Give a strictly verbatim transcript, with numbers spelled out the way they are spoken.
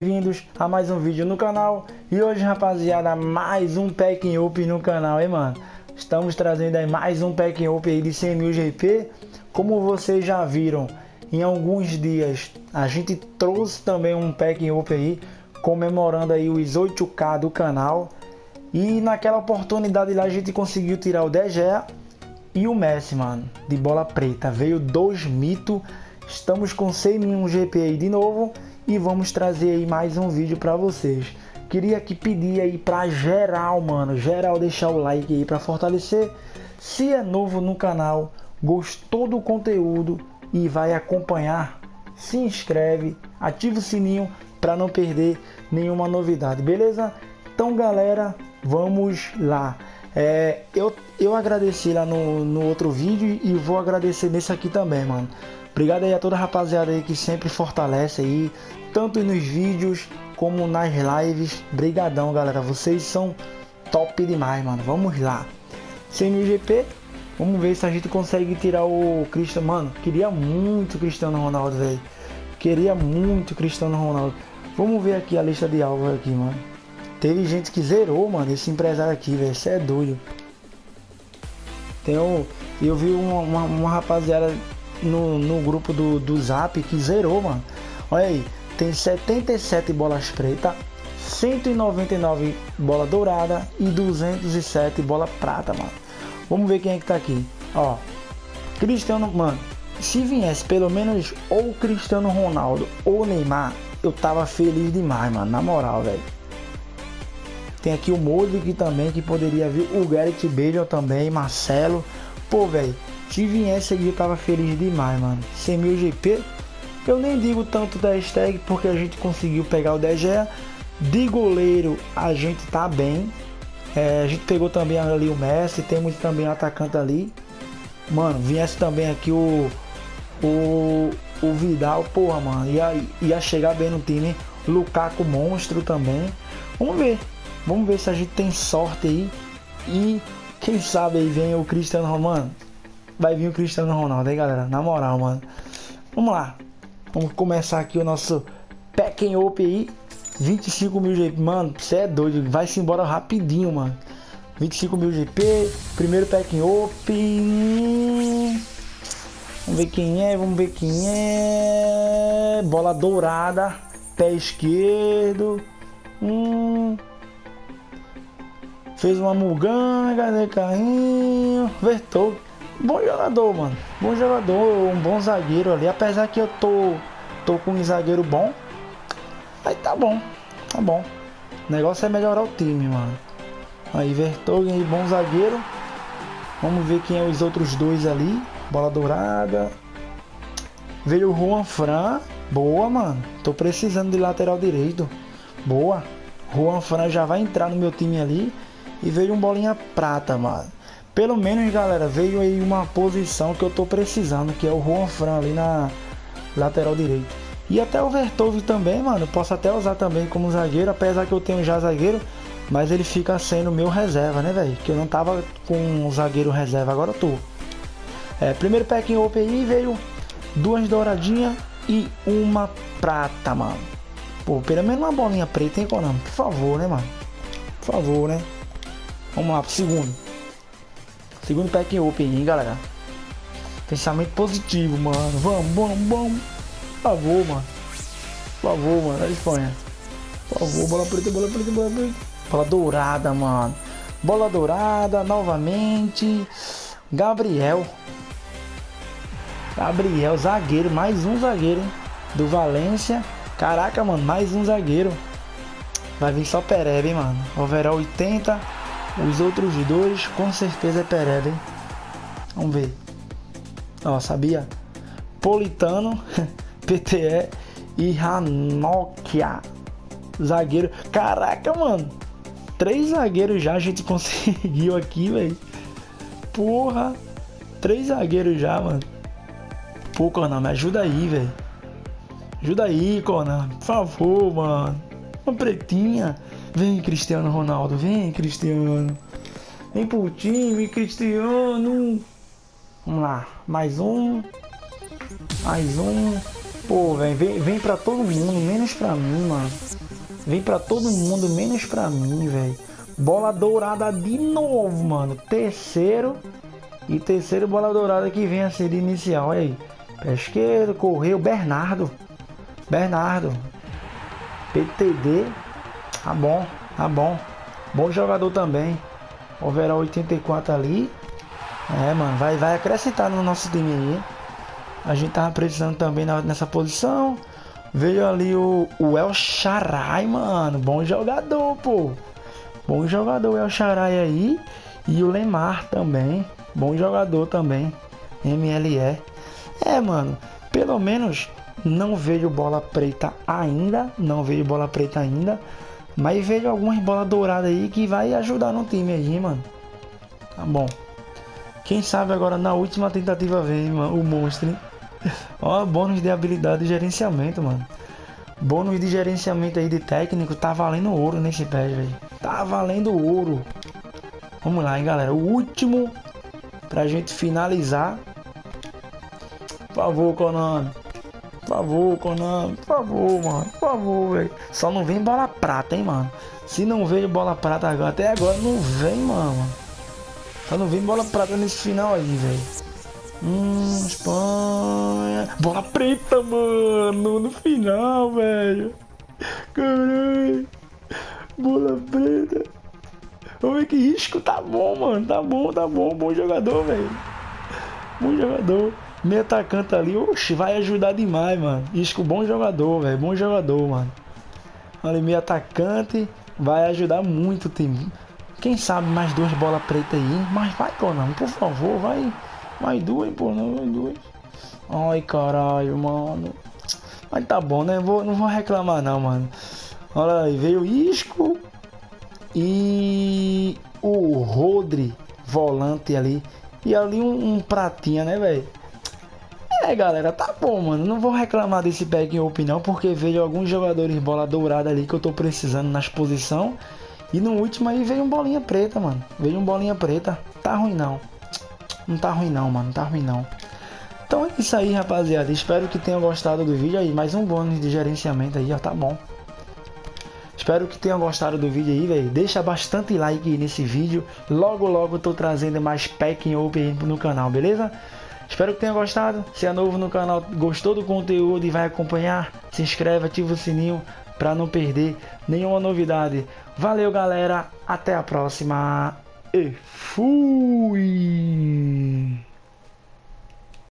Bem-vindos a mais um vídeo no canal. E hoje, rapaziada, mais um Pack Up no canal, hein, mano? Estamos trazendo aí mais um Pack Up aí de cem mil G P. Como vocês já viram, em alguns dias a gente trouxe também um Pack Up aí, comemorando aí os oito K do canal. E naquela oportunidade lá a gente conseguiu tirar o De Gea e o Messi, mano, de bola preta. Veio dois mitos. Estamos com cem mil G P aí de novo e vamos trazer aí mais um vídeo para vocês. Queria aqui pedir aí para geral, mano, geral deixar o like aí para fortalecer. Se é novo no canal, gostou do conteúdo e vai acompanhar, se inscreve, ativa o sininho para não perder nenhuma novidade, beleza? Então, galera, vamos lá. É, eu, eu agradeci lá no, no outro vídeo e vou agradecer nesse aqui também, mano. Obrigado aí a toda a rapaziada aí que sempre fortalece aí, tanto nos vídeos como nas lives. Brigadão, galera, vocês são top demais, mano. Vamos lá, cem mil G P, vamos ver se a gente consegue tirar o Cristiano. Mano, queria muito Cristiano Ronaldo, velho. Queria muito Cristiano Ronaldo. Vamos ver aqui a lista de alvos aqui, mano. Teve gente que zerou, mano, esse empresário aqui, velho. Isso é doido. Tem um, eu vi uma, uma, uma rapaziada no, no grupo do, do Zap que zerou, mano. Olha aí, tem setenta e sete bolas pretas, cento e noventa e nove bola dourada e duzentos e sete bola prata, mano. Vamos ver quem é que tá aqui. Ó, Cristiano, mano. Se viesse pelo menos ou Cristiano Ronaldo ou Neymar, eu tava feliz demais, mano. Na moral, velho. Tem aqui o Modric também, que poderia vir. O Gareth Bale também, Marcelo. Pô, velho, se viesse aqui eu tava feliz demais, mano. cem mil G P. Eu nem digo tanto da hashtag, porque a gente conseguiu pegar o De Gea. De goleiro, a gente tá bem. É, a gente pegou também ali o Messi. Temos também o atacante ali. Mano, viesse também aqui o... O, o Vidal, porra, mano. Ia, ia chegar bem no time. Lukaku, monstro também. Vamos ver. Vamos ver se a gente tem sorte aí. E quem sabe aí vem o Cristiano Ronaldo. Vai vir o Cristiano Ronaldo aí, galera. Na moral, mano. Vamos lá. Vamos começar aqui o nosso Pack Up aí. vinte e cinco mil G P. Mano, você é doido. Vai-se embora rapidinho, mano. vinte e cinco mil G P. Primeiro Pack Up. Vamos ver quem é. Vamos ver quem é. Bola dourada. Pé esquerdo. Hum... Fez uma muganga, de carrinho, Vertou. Bom jogador, mano. Bom jogador, um bom zagueiro ali. Apesar que eu tô, tô com um zagueiro bom. Aí tá bom, tá bom. O negócio é melhorar o time, mano. Aí, Vertonghen aí, bom zagueiro. Vamos ver quem é os outros dois ali. Bola dourada. Veio o Juan Fran. Boa, mano. Tô precisando de lateral direito. Boa. Juan Fran já vai entrar no meu time ali. E veio um bolinha prata, mano. Pelo menos, galera, veio aí uma posição que eu tô precisando, que é o Juan Fran ali na lateral direito. E até o Vertonghen também, mano. Posso até usar também como zagueiro, apesar que eu tenho já zagueiro, mas ele fica sendo meu reserva, né, velho? Que eu não tava com um zagueiro reserva, agora eu tô. É, primeiro Pack Up aí veio duas douradinhas e uma prata, mano. Pô, pelo menos uma bolinha preta, hein, Konami? Por favor, né, mano? Por favor, né? Vamos lá pro segundo. Segundo Pack Up aí, hein, galera. Pensamento positivo, mano. Vamos, vamos, vamos. Por favor, mano. Por favor, mano. Da Espanha. Por favor, bola preta, bola preta, bola preta. Bola dourada, mano. Bola dourada, novamente. Gabriel. Gabriel, zagueiro. Mais um zagueiro, hein? Do Valência. Caraca, mano. Mais um zagueiro. Vai vir só Pereba, hein, mano. Overall oitenta. Os outros dois, com certeza é Pereba, hein? Vamos ver. Ó, sabia? Politano, P T E e Ranocchia. Zagueiro. Caraca, mano. Três zagueiros já a gente conseguiu aqui, velho. Porra. Três zagueiros já, mano. Pô, Konami, ajuda aí, velho. Ajuda aí, Konami. Por favor, mano. Uma pretinha. Vem, Cristiano Ronaldo. Vem, Cristiano. Vem pro time, Cristiano. Vamos lá. Mais um. Mais um. Pô, velho, vem, vem pra todo mundo, menos pra mim, mano. Vem pra todo mundo, menos pra mim, velho. Bola dourada de novo, mano. Terceiro. E terceiro bola dourada que vem a ser de inicial. Olha aí. Pé esquerdo, correu. Bernardo. Bernardo. P T D. Tá bom, tá bom. Bom jogador também. Overall oitenta e quatro ali. É, mano. Vai, vai acrescentar no nosso time aí. A gente tava precisando também nessa posição. Veio ali o, o El Shaddai, mano. Bom jogador, pô. Bom jogador o El Shaddai aí. E o Lemar também. Bom jogador também. M L E. É, mano. Pelo menos não veio bola preta ainda. Não veio bola preta ainda. Mas veio algumas bolas douradas aí que vai ajudar no time aí, mano. Tá bom. Quem sabe agora na última tentativa vem, mano, o monstro, hein? Ó, bônus de habilidade e gerenciamento, mano. Bônus de gerenciamento aí de técnico tá valendo ouro nesse pé, velho. Tá valendo ouro. Vamos lá, hein, galera. O último pra gente finalizar. Por favor, Konami. Por favor, Konami. Por favor, mano. Por favor, velho. Só não vem bola prata, hein, mano. Se não veio bola prata agora, até agora não vem, mano. Só não vem bola prata nesse final aí, velho. Hum, Espanha. Bola preta, mano. No final, velho. Caralho. Bola preta. Vamos ver que risco. Tá bom, mano. Tá bom, tá bom. Bom jogador, velho. Bom jogador. Meio atacante ali. Oxe, vai ajudar demais, mano. Isco, bom jogador, velho. Bom jogador, mano. Ali, meio atacante. Vai ajudar muito o time. Quem sabe mais duas bolas pretas aí. Mas vai, Konami, por favor, vai. Mais duas, pô, não, mais duas. Ai, caralho, mano. Mas tá bom, né? Vou, não vou reclamar, não, mano. Olha aí, veio o Isco e o Rodri, volante ali. E ali um, um pratinha, né, velho? É, galera, tá bom, mano. Não vou reclamar desse pack open, não, porque veio alguns jogadores bola dourada ali que eu tô precisando nas posições. E no último aí veio um bolinha preta, mano. Veio um bolinha preta. Tá ruim, não. Não tá ruim não, mano, não tá ruim não. Então é isso aí, rapaziada. Espero que tenham gostado do vídeo aí. Mais um bônus de gerenciamento aí, ó, tá bom. Espero que tenham gostado do vídeo aí, velho. Deixa bastante like aí nesse vídeo. Logo, logo eu tô trazendo mais packing open no canal, beleza? Espero que tenham gostado. Se é novo no canal, gostou do conteúdo e vai acompanhar, se inscreve, ativa o sininho pra não perder nenhuma novidade. Valeu, galera. Até a próxima. E fui!